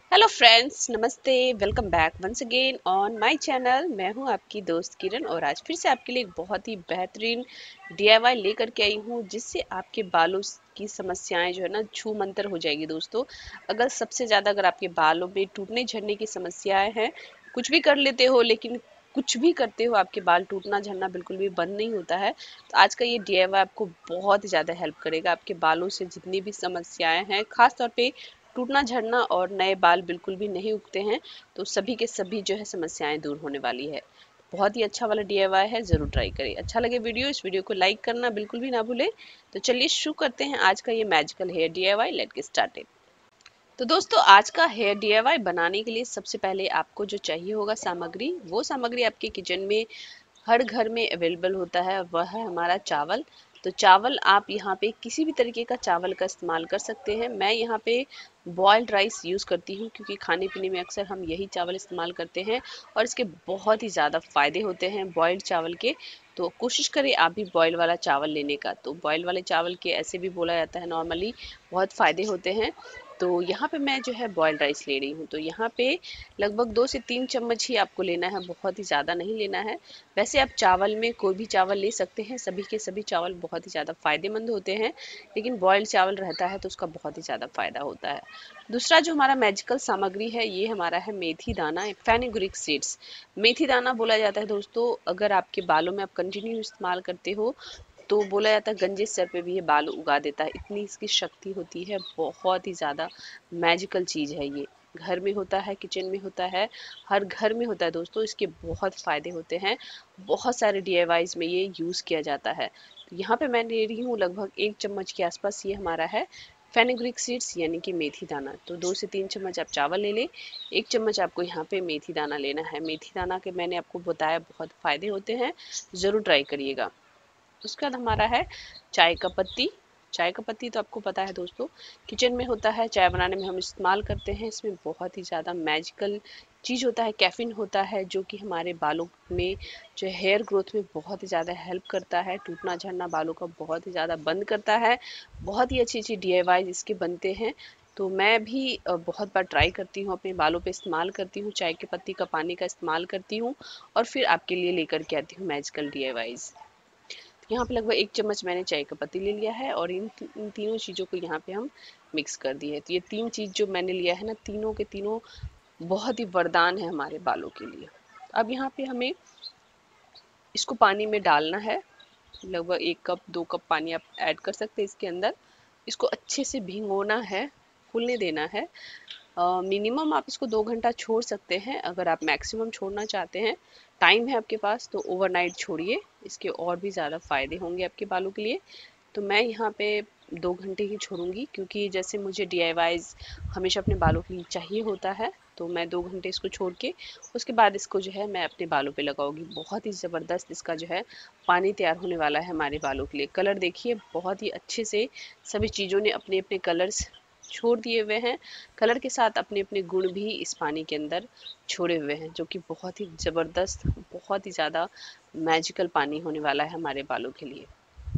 Hello friends, नमस्ते। Welcome back once again on my channel. मैं हूं आपकी दोस्त किरण और आज फिर से आपके लिए एक बहुत ही बेहतरीन डीआईवाई लेकर के आई हूं जिससे आपके बालों की समस्याएं जो है ना छू मंतर हो जाएगी दोस्तों। अगर आपके बालों में टूटने झड़ने की समस्याएं हैं, कुछ भी कर लेते हो लेकिन कुछ भी करते हो आपके बाल टूटना झड़ना बिल्कुल भी बंद नहीं होता है, तो आज का ये डीआईवाई आपको बहुत ही ज़्यादा हेल्प करेगा। आपके बालों से जितनी भी समस्याएं हैं, खास तौर पे टूटना झड़ना और नए बाल बिल्कुल भी नहीं उगते हैं, तो सभी के सभी जो है समस्याएं दूर होने वाली है। बहुत ही अच्छा वाला डीआईवाई है, जरूर ट्राई करें। अच्छा लगे वीडियो, इस वीडियो को लाइक करना बिल्कुल भी ना भूले। तो चलिए शुरू करते हैं आज का ये magical hair DIY. Let get started. तो दोस्तों, आज का हेयर डीआईवाई बनाने के लिए सबसे पहले आपको जो चाहिए होगा सामग्री, वो सामग्री आपके किचन में हर घर में अवेलेबल होता है, वह है हमारा चावल। तो चावल आप यहाँ पे किसी भी तरीके का चावल का इस्तेमाल कर सकते हैं। मैं यहाँ पे बॉइल्ड राइस यूज़ करती हूँ क्योंकि खाने पीने में अक्सर हम यही चावल इस्तेमाल करते हैं और इसके बहुत ही ज़्यादा फ़ायदे होते हैं बॉइल्ड चावल के। तो कोशिश करें आप भी बॉयल वाला चावल लेने का। तो बॉयल वाले चावल के ऐसे भी बोला जाता है नॉर्मली बहुत फ़ायदे होते हैं। तो यहाँ पे मैं जो है बॉइल्ड राइस ले रही हूँ। तो यहाँ पे लगभग 2 से 3 चम्मच ही आपको लेना है, बहुत ही ज़्यादा नहीं लेना है। वैसे आप चावल में कोई भी चावल ले सकते हैं, सभी के सभी चावल बहुत ही ज़्यादा फायदेमंद होते हैं, लेकिन बॉइल्ड चावल रहता है तो उसका बहुत ही ज़्यादा फायदा होता है। दूसरा जो हमारा मैजिकल सामग्री है, ये हमारा है मेथी दाना, फेनुग्रीक सीड्स। मेथी दाना बोला जाता है दोस्तों, अगर आपके बालों में आप कंटिन्यू इस्तेमाल करते हो तो बोला जाता है गंजे सर पे भी ये बाल उगा देता है, इतनी इसकी शक्ति होती है। बहुत ही ज़्यादा मैजिकल चीज़ है ये। घर में होता है, किचन में होता है, हर घर में होता है दोस्तों। इसके बहुत फ़ायदे होते हैं, बहुत सारे डीआईवाईज में ये यूज़ किया जाता है। तो यहाँ पे मैं ले रही हूँ लगभग 1 चम्मच के आसपास, ये हमारा है फेनुग्रीक सीड्स यानी कि मेथी दाना। तो 2 से 3 चम्मच आप चावल ले लें, 1 चम्मच आपको यहाँ पे मेथी दाना लेना है। मेथी दाना के मैंने आपको बताया बहुत फ़ायदे होते हैं, ज़रूर ट्राई करिएगा। उसके बाद हमारा है चाय का पत्ती। चाय का पत्ती तो आपको पता है दोस्तों, किचन में होता है, चाय बनाने में हम इस्तेमाल करते हैं। इसमें बहुत ही ज़्यादा मैजिकल चीज़ होता है, कैफीन होता है, जो कि हमारे बालों में जो हेयर ग्रोथ में बहुत ही ज़्यादा हेल्प करता है। टूटना झड़ना बालों का बहुत ही ज़्यादा बंद करता है। बहुत ही अच्छी अच्छी डीआईवाई इसके बनते हैं। तो मैं भी बहुत बार ट्राई करती हूँ, अपने बालों पे इस्तेमाल करती हूँ, चाय के पत्ती का पानी का इस्तेमाल करती हूँ और फिर आपके लिए लेकर के आती हूँ मैजिकल डीआईवाईज। यहाँ पे लगभग 1 चम्मच मैंने चाय का पत्ती ले लिया है और इन तीनों चीज़ों को यहाँ पे हम मिक्स कर दिए है। तो ये 3 चीज़ जो मैंने लिया है ना, तीनों के तीनों बहुत ही वरदान है हमारे बालों के लिए। अब यहाँ पे हमें इसको पानी में डालना है। लगभग 1 कप 2 कप पानी आप ऐड कर सकते हैं इसके अंदर। इसको अच्छे से भिगोना है, फूलने देना है। मिनिमम आप इसको 2 घंटा छोड़ सकते हैं। अगर आप मैक्सिमम छोड़ना चाहते हैं, टाइम है आपके पास, तो ओवरनाइट छोड़िए। इसके और भी ज़्यादा फ़ायदे होंगे आपके बालों के लिए। तो मैं यहाँ पे 2 घंटे ही छोड़ूंगी क्योंकि जैसे मुझे डीआईवाईज हमेशा अपने बालों के लिए चाहिए होता है। तो मैं 2 घंटे इसको छोड़ के उसके बाद इसको जो है मैं अपने बालों पे लगाऊंगी। बहुत ही ज़बरदस्त इसका जो है पानी तैयार होने वाला है हमारे बालों के लिए। कलर देखिए, बहुत ही अच्छे से सभी चीज़ों ने अपने अपने कलर्स छोड़ दिए हुए हैं। कलर के साथ अपने अपने गुण भी इस पानी के अंदर छोड़े हुए हैं, जो कि बहुत ही ज़बरदस्त, बहुत ही ज़्यादा मैजिकल पानी होने वाला है हमारे बालों के लिए।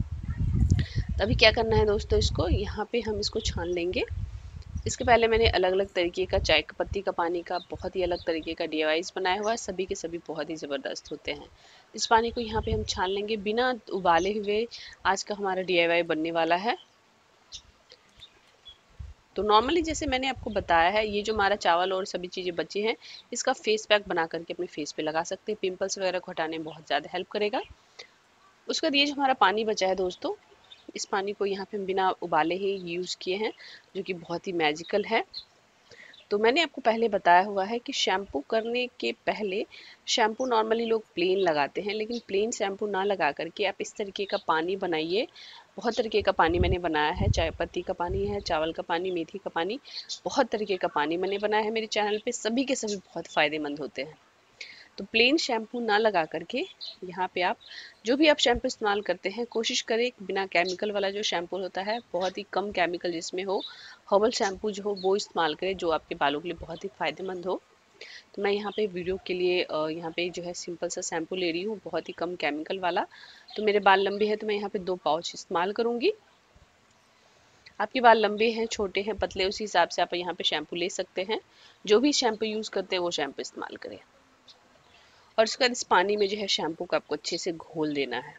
अभी क्या करना है दोस्तों, इसको यहाँ पे हम इसको छान लेंगे। इसके पहले मैंने अलग अलग तरीके का चाय का पत्ती का पानी का बहुत ही अलग तरीके का डीआईवाईज बनाया हुआ है, सभी के सभी बहुत ही ज़बरदस्त होते हैं। इस पानी को यहाँ पे हम छान लेंगे बिना उबाले हुए। आज का हमारा डीआईवाई बनने वाला है। तो नॉर्मली जैसे मैंने आपको बताया है, ये जो हमारा चावल और सभी चीज़ें बची हैं, इसका फेस पैक बना करके अपने फेस पे लगा सकते हैं। पिंपल्स वगैरह को हटाने में बहुत ज़्यादा हेल्प करेगा। उसके बाद ये जो हमारा पानी बचा है दोस्तों, इस पानी को यहाँ पे हम बिना उबाले ही यूज़ किए हैं, जो कि बहुत ही मैजिकल है। तो मैंने आपको पहले बताया हुआ है कि शैम्पू करने के पहले शैम्पू नॉर्मली लोग प्लेन लगाते हैं, लेकिन प्लेन शैम्पू ना लगा करके आप इस तरीके का पानी बनाइए। बहुत तरीके का पानी मैंने बनाया है, चाय पत्ती का पानी है, चावल का पानी, मेथी का पानी, बहुत तरीके का पानी मैंने बनाया है मेरे चैनल पे। सभी के सभी बहुत फ़ायदेमंद होते हैं। तो प्लेन शैम्पू ना लगा करके यहाँ पे आप जो भी आप शैम्पू इस्तेमाल करते हैं, कोशिश करें बिना केमिकल वाला जो शैम्पू होता है, बहुत ही कम केमिकल जिसमें हो, हर्बल शैम्पू जो हो वो इस्तेमाल करें, जो आपके बालों के लिए बहुत ही फ़ायदेमंद हो। तो मैं यहाँ पे वीडियो के लिए यहाँ पे जो है सिंपल सा शैम्पू ले रही हूँ, बहुत ही कम केमिकल वाला। तो मेरे बाल लंबे हैं तो मैं यहाँ पे 2 पाउच इस्तेमाल करूँगी। आपके बाल लंबे हैं, छोटे हैं, पतले, उसी हिसाब से आप यहाँ पे शैम्पू ले सकते हैं। जो भी शैम्पू यूज़ करते हैं वो शैम्पू इस्तेमाल करें। और उसके बाद इस पानी में जो है शैम्पू को आपको अच्छे से घोल देना है।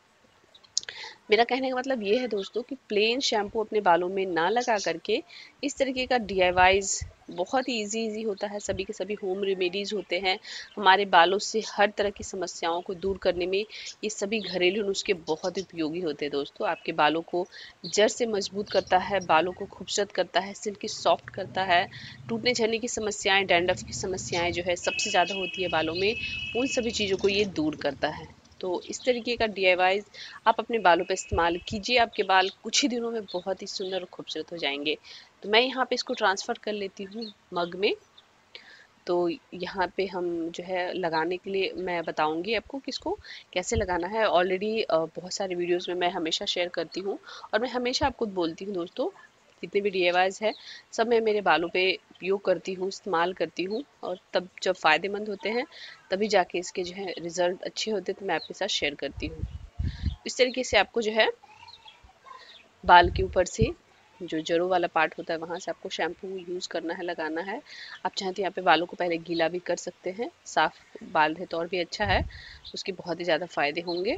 मेरा कहने का मतलब ये है दोस्तों कि प्लेन शैम्पू अपने बालों में ना लगा करके इस तरीके का डीआईवाईज बहुत ही इजी होता है। सभी के सभी होम रेमेडीज़ होते हैं हमारे बालों से हर तरह की समस्याओं को दूर करने में। ये सभी घरेलू नुस्खे बहुत उपयोगी होते हैं दोस्तों। आपके बालों को जड़ से मजबूत करता है, बालों को खूबसूरत करता है, सिल्की सॉफ्ट करता है। टूटने झड़ने की समस्याएं, डैंड्रफ की समस्याएं जो है सबसे ज़्यादा होती है बालों में, उन सभी चीज़ों को ये दूर करता है। तो इस तरीके का डीआईवाई आप अपने बालों पे इस्तेमाल कीजिए, आपके बाल कुछ ही दिनों में बहुत ही सुंदर और खूबसूरत हो जाएंगे। तो मैं यहाँ पे इसको ट्रांसफ़र कर लेती हूँ मग में। तो यहाँ पे हम जो है लगाने के लिए मैं बताऊंगी आपको कि इसको कैसे लगाना है। ऑलरेडी बहुत सारे वीडियोस में मैं हमेशा शेयर करती हूँ और मैं हमेशा आपको बोलती हूँ दोस्तों, जितने भी डीआईवाईज है सब मैं मेरे बालों पे उपयोग करती हूँ, इस्तेमाल करती हूँ, और तब जब फ़ायदेमंद होते हैं तभी जाके इसके जो है रिज़ल्ट अच्छे होते हैं, तो मैं आपके साथ शेयर करती हूँ। इस तरीके से आपको जो है बाल के ऊपर से जो जड़ों वाला पार्ट होता है वहाँ से आपको शैम्पू यूज़ करना है, लगाना है। आप चाहें तो यहाँ पे बालों को पहले गीला भी कर सकते हैं, साफ बाल है तो और भी अच्छा है, उसके बहुत ही ज़्यादा फ़ायदे होंगे।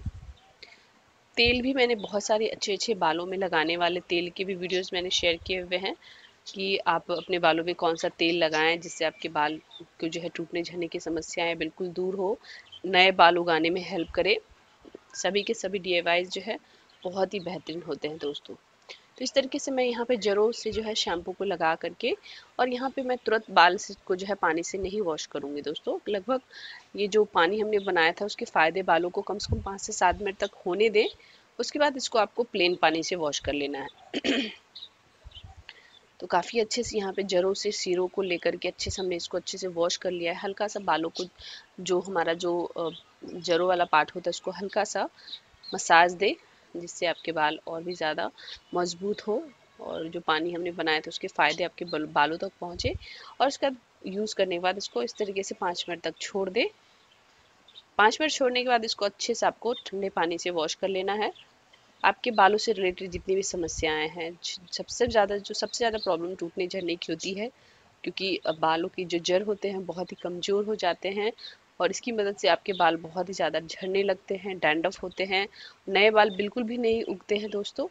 तेल भी मैंने बहुत सारे अच्छे अच्छे बालों में लगाने वाले तेल के भी वीडियोस मैंने शेयर किए हुए हैं कि आप अपने बालों में कौन सा तेल लगाएं जिससे आपके बाल को जो है टूटने झड़ने की समस्याएं बिल्कुल दूर हो, नए बाल उगाने में हेल्प करे। सभी के सभी डीआईवाईज जो है बहुत ही बेहतरीन होते हैं दोस्तों। तो इस तरीके से मैं यहाँ पे जड़ों से जो है शैम्पू को लगा करके, और यहाँ पे मैं तुरंत बाल से को जो है पानी से नहीं वॉश करूँगी दोस्तों। लगभग ये जो पानी हमने बनाया था उसके फ़ायदे बालों को कम से कम 5 से 7 मिनट तक होने दें। उसके बाद इसको आपको प्लेन पानी से वॉश कर लेना है। तो काफ़ी अच्छे से यहाँ पे जड़ों से सिरों को लेकर के अच्छे से हमने इसको अच्छे से वॉश कर लिया है। हल्का सा बालों को जो हमारा जो जड़ों वाला पार्ट होता है उसको हल्का सा मसाज दे, जिससे आपके बाल और भी ज़्यादा मजबूत हो और जो पानी हमने बनाया था उसके फ़ायदे आपके बालों तक पहुँचे। और उसका यूज़ करने के बाद इसको इस तरीके से 5 मिनट तक छोड़ दे। 5 मिनट छोड़ने के बाद इसको अच्छे से आपको ठंडे पानी से वॉश कर लेना है। आपके बालों से रिलेटेड जितनी भी समस्याएं हैं, सबसे ज़्यादा प्रॉब्लम टूटने झड़ने की होती है, क्योंकि बालों की जो जड़ होते हैं बहुत ही कमज़ोर हो जाते हैं और इसकी मदद से आपके बाल बहुत ही ज़्यादा झड़ने लगते हैं, डैंड्रफ होते हैं, नए बाल बिल्कुल भी नहीं उगते हैं दोस्तों।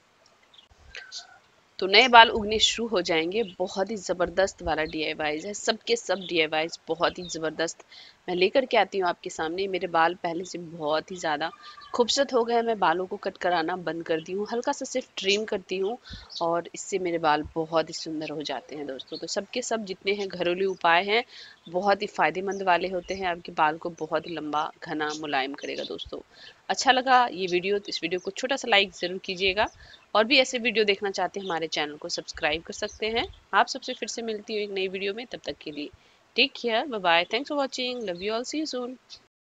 तो नए बाल उगने शुरू हो जाएंगे। बहुत ही ज़बरदस्त वाला डीआईवाईज है, सबके सब डीआईवाईज बहुत ही ज़बरदस्त मैं लेकर के आती हूँ आपके सामने। मेरे बाल पहले से बहुत ही ज़्यादा खूबसूरत हो गए। मैं बालों को कट कराना बंद कर दी हूँ, हल्का सा सिर्फ ट्रिम करती हूँ और इससे मेरे बाल बहुत ही सुंदर हो जाते हैं दोस्तों। तो सबके सब जितने हैं घरेलू उपाय हैं बहुत ही फ़ायदेमंद वाले होते हैं, आपके बाल को बहुत ही लंबा घना मुलायम करेगा दोस्तों। अच्छा लगा ये वीडियो तो इस वीडियो को छोटा सा लाइक ज़रूर कीजिएगा, और भी ऐसे वीडियो देखना चाहते हैं हमारे चैनल को सब्सक्राइब कर सकते हैं। आप सबसे फिर से मिलती हूँ एक नई वीडियो में, तब तक के लिए take care, bye bye, thanks for watching, love you all, see you soon.